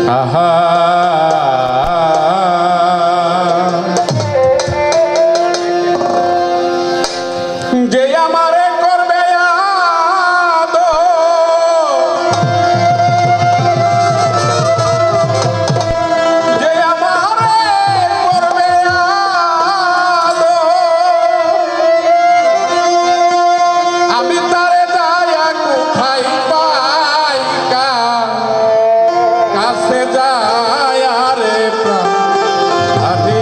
আহা যে আমারে করবে যে আমারে করবে আমি তারে যায়া কোথায় পাই কাছে যায় রে প্রাণী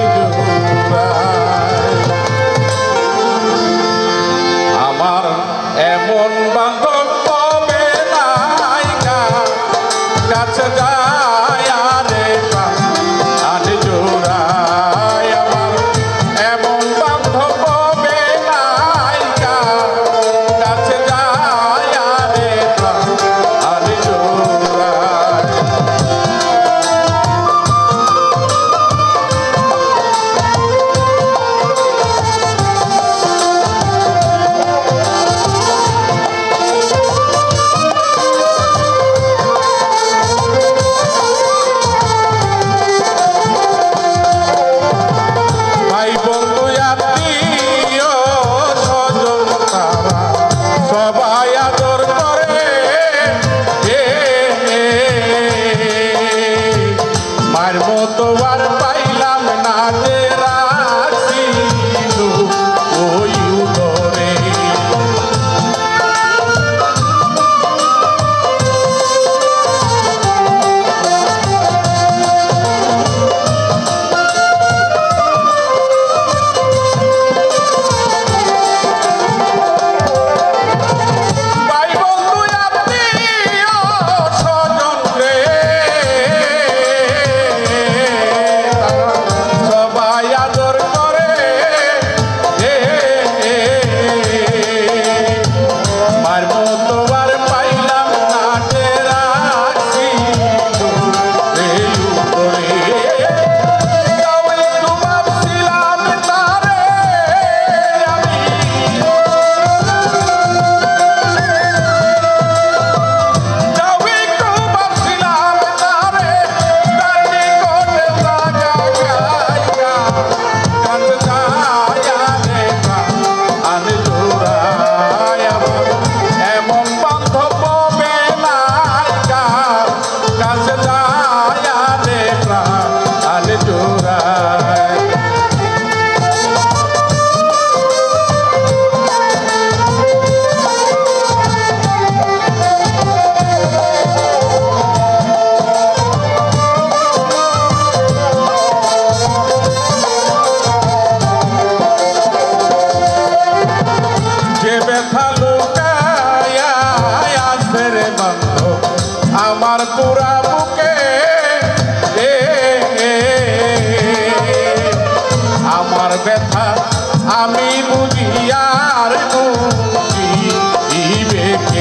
আমার এমন বান্ধব পাবে নাই কাছে যায় রে প্রাণী জোড়ায় আমার এমন বান্ধব পাবে নাই কাছে যায় রে প্রাণী জোড়ায় তোমার পাইলাম না যে রাখিল ওই উদরে আমার পুরা বুকে আমার ব্যথা আমি বুঝি আর বুঝিবে কে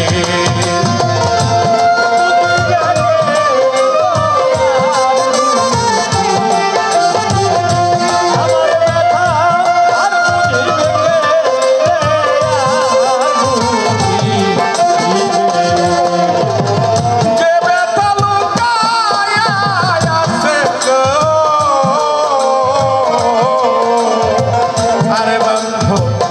আরে বন্ধু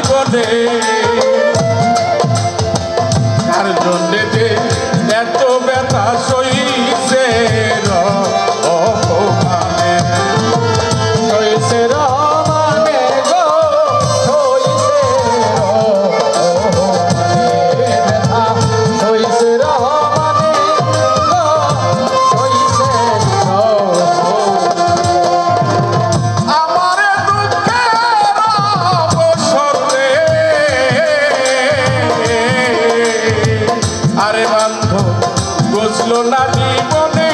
জীবনে কার জন্যে যে এত ব্যথা সইছে অপমানে সইছে রমানে গো সইছে রমানে ব্যথা সইছে রমানে গো সইছে আমার দুঃখের অবসরে আরে বান্ধব বুঝলো না জীবনে